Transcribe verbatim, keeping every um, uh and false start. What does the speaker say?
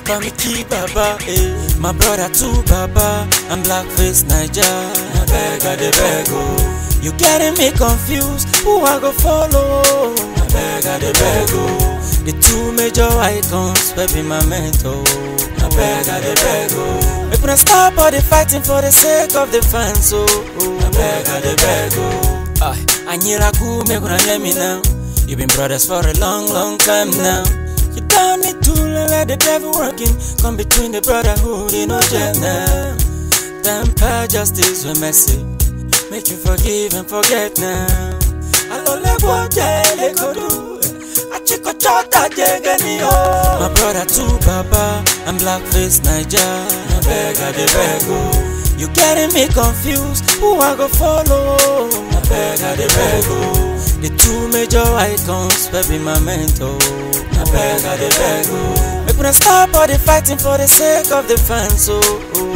call me Key Baba, eh. My brother too, Baba, I'm Blackface Naija. I beg, I dey beg, oh. You getting me confused, who I go follow? I beg, I dey beg, oh. The two major icons will be my mentor. I beg, I dey beg, oh. Make una stop all the fighting for the sake of the fans, oh. I beg, I dey beg, oh. Ah, Anyiraku, make una hear me now. You've been brothers for a long, long time now. You don't need to let the devil working come between the brotherhood, you know, now. Temper justice with mercy, make you forgive and forget now. Allo lego jele kodu, achiko chota jegeni oh. My brother too, Baba, I'm Blackface Naija. I beg, I dey beg, oh. You getting me confused, who I go follow? I beg, I dey beg, oh. The two major icons will be my mentor. I beg, I dey beg, oh. Make una stop all the fighting for the sake of the fans, oh.